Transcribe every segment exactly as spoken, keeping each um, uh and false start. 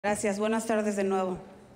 Gracias. Buenas tardes de nuevo.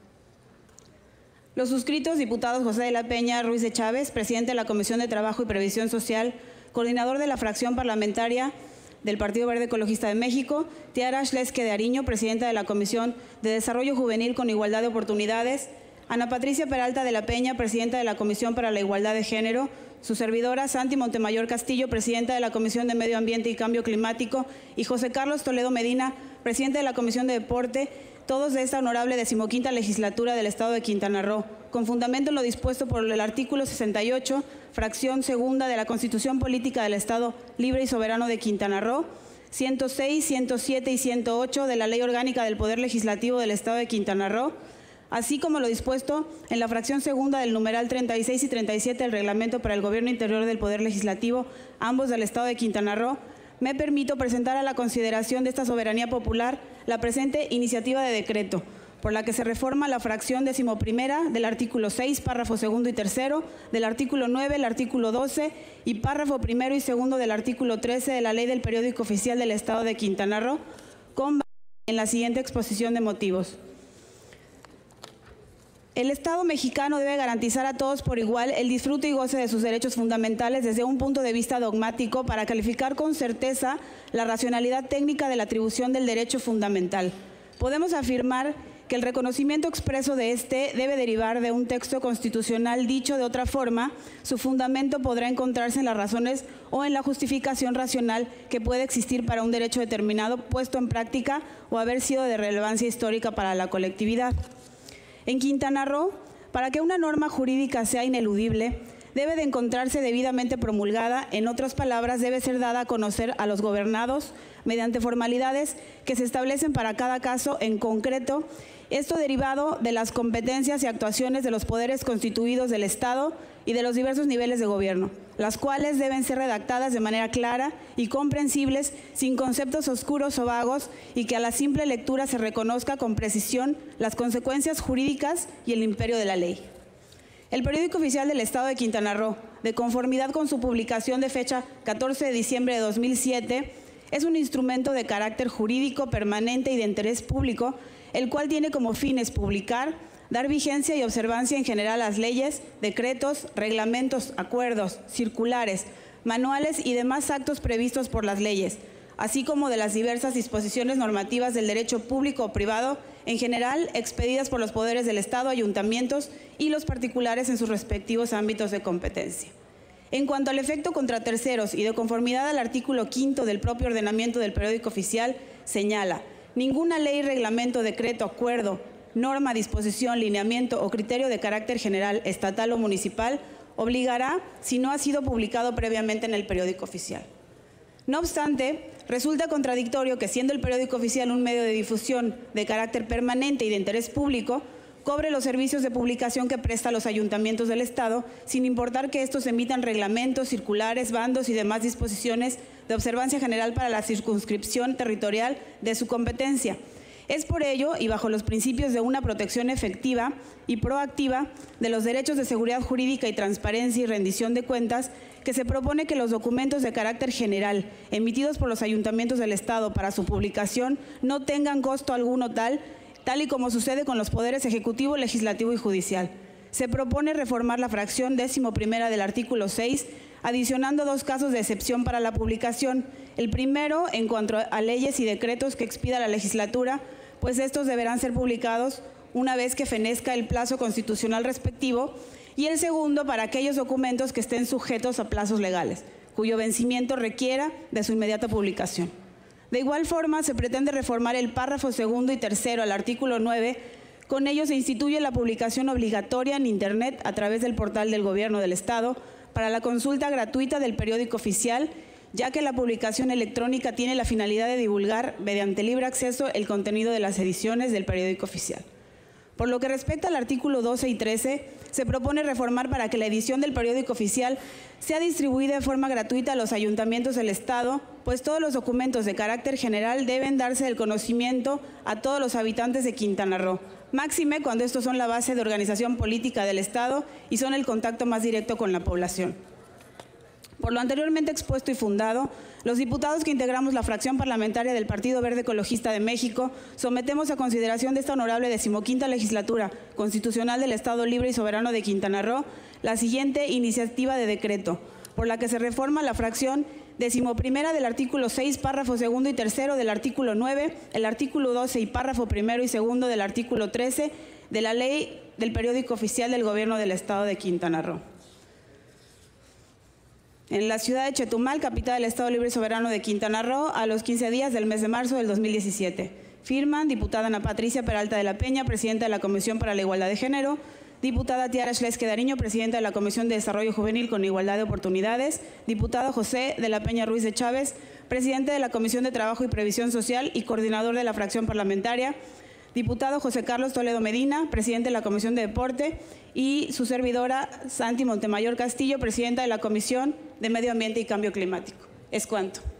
Los suscritos, diputados José de la Peña Ruiz de Chávez, presidente de la Comisión de Trabajo y Previsión Social, coordinador de la fracción parlamentaria del Partido Verde Ecologista de México, Tiara Schleske de Ariño, presidenta de la Comisión de Desarrollo Juvenil con Igualdad de Oportunidades, Ana Patricia Peralta de la Peña, presidenta de la Comisión para la Igualdad de Género, su servidora Santi Montemayor Castillo, presidenta de la Comisión de Medio Ambiente y Cambio Climático, y José Carlos Toledo Medina, presidente de la Comisión de Deporte, todos de esta honorable decimoquinta legislatura del Estado de Quintana Roo, con fundamento en lo dispuesto por el artículo sesenta y ocho, fracción segunda de la Constitución Política del Estado Libre y Soberano de Quintana Roo, ciento seis, ciento siete y ciento ocho de la Ley Orgánica del Poder Legislativo del Estado de Quintana Roo, así como lo dispuesto en la fracción segunda del numeral treinta y seis y treinta y siete del Reglamento para el Gobierno Interior del Poder Legislativo, ambos del Estado de Quintana Roo, me permito presentar a la consideración de esta soberanía popular la presente iniciativa de decreto, por la que se reforma la fracción decimoprimera del artículo seis, párrafo segundo y tercero, del artículo nueve, el artículo doce y párrafo primero y segundo del artículo trece de la Ley del Periódico Oficial del Estado de Quintana Roo, con base en la siguiente exposición de motivos. El Estado mexicano debe garantizar a todos por igual el disfrute y goce de sus derechos fundamentales desde un punto de vista dogmático para calificar con certeza la racionalidad técnica de la atribución del derecho fundamental. Podemos afirmar que el reconocimiento expreso de este debe derivar de un texto constitucional. Dicho de otra forma, su fundamento podrá encontrarse en las razones o en la justificación racional que puede existir para un derecho determinado puesto en práctica o haber sido de relevancia histórica para la colectividad. En Quintana Roo, para que una norma jurídica sea ineludible, debe de encontrarse debidamente promulgada, en otras palabras, debe ser dada a conocer a los gobernados mediante formalidades que se establecen para cada caso en concreto, esto derivado de las competencias y actuaciones de los poderes constituidos del Estado y de los diversos niveles de gobierno, las cuales deben ser redactadas de manera clara y comprensibles, sin conceptos oscuros o vagos, y que a la simple lectura se reconozca con precisión las consecuencias jurídicas y el imperio de la ley. El Periódico Oficial del Estado de Quintana Roo, de conformidad con su publicación de fecha catorce de diciembre de dos mil siete, es un instrumento de carácter jurídico permanente y de interés público, el cual tiene como fines publicar, dar vigencia y observancia en general a las leyes, decretos, reglamentos, acuerdos, circulares, manuales y demás actos previstos por las leyes, así como de las diversas disposiciones normativas del derecho público o privado, en general expedidas por los poderes del Estado, ayuntamientos y los particulares en sus respectivos ámbitos de competencia. En cuanto al efecto contra terceros y de conformidad al artículo quinto del propio ordenamiento del Periódico Oficial, señala: ninguna ley, reglamento, decreto, acuerdo, norma, disposición, lineamiento o criterio de carácter general, estatal o municipal obligará si no ha sido publicado previamente en el Periódico Oficial. No obstante, resulta contradictorio que, siendo el Periódico Oficial un medio de difusión de carácter permanente y de interés público, cobre los servicios de publicación que presta a los ayuntamientos del Estado, sin importar que estos emitan reglamentos, circulares, bandos y demás disposiciones de observancia general para la circunscripción territorial de su competencia. Es por ello, y bajo los principios de una protección efectiva y proactiva de los derechos de seguridad jurídica y transparencia y rendición de cuentas, que se propone que los documentos de carácter general emitidos por los ayuntamientos del Estado para su publicación no tengan costo alguno tal, tal y como sucede con los poderes ejecutivo, legislativo y judicial. Se propone reformar la fracción décimo primera del artículo seis, adicionando dos casos de excepción para la publicación. El primero, en cuanto a leyes y decretos que expida la legislatura, pues estos deberán ser publicados una vez que fenezca el plazo constitucional respectivo, y el segundo, para aquellos documentos que estén sujetos a plazos legales, cuyo vencimiento requiera de su inmediata publicación. De igual forma, se pretende reformar el párrafo segundo y tercero al artículo nueve. Con ello se instituye la publicación obligatoria en Internet a través del portal del Gobierno del Estado para la consulta gratuita del Periódico Oficial, ya que la publicación electrónica tiene la finalidad de divulgar mediante libre acceso el contenido de las ediciones del Periódico Oficial. Por lo que respecta al artículo doce y trece, se propone reformar para que la edición del Periódico Oficial sea distribuida de forma gratuita a los ayuntamientos del Estado, pues todos los documentos de carácter general deben darse del conocimiento a todos los habitantes de Quintana Roo, máxime cuando estos son la base de organización política del Estado y son el contacto más directo con la población. Por lo anteriormente expuesto y fundado, los diputados que integramos la fracción parlamentaria del Partido Verde Ecologista de México sometemos a consideración de esta honorable decimoquinta legislatura constitucional del Estado Libre y Soberano de Quintana Roo la siguiente iniciativa de decreto, por la que se reforma la fracción decimoprimera del artículo seis, párrafo segundo y tercero del artículo nueve, el artículo doce y párrafo primero y segundo del artículo trece de la Ley del Periódico Oficial del Gobierno del Estado de Quintana Roo. En la ciudad de Chetumal, capital del Estado Libre y Soberano de Quintana Roo, a los quince días del mes de marzo del dos mil diecisiete. Firman diputada Ana Patricia Peralta de la Peña, presidenta de la Comisión para la Igualdad de Género; diputada Tiara Schleske Dariño, presidenta de la Comisión de Desarrollo Juvenil con Igualdad de Oportunidades; diputado José de la Peña Ruiz de Chávez, presidente de la Comisión de Trabajo y Previsión Social y coordinador de la fracción parlamentaria; diputado José Carlos Toledo Medina, presidente de la Comisión de Deporte; y su servidora Santi Montemayor Castillo, presidenta de la Comisión de Medio Ambiente y Cambio Climático. Es cuanto.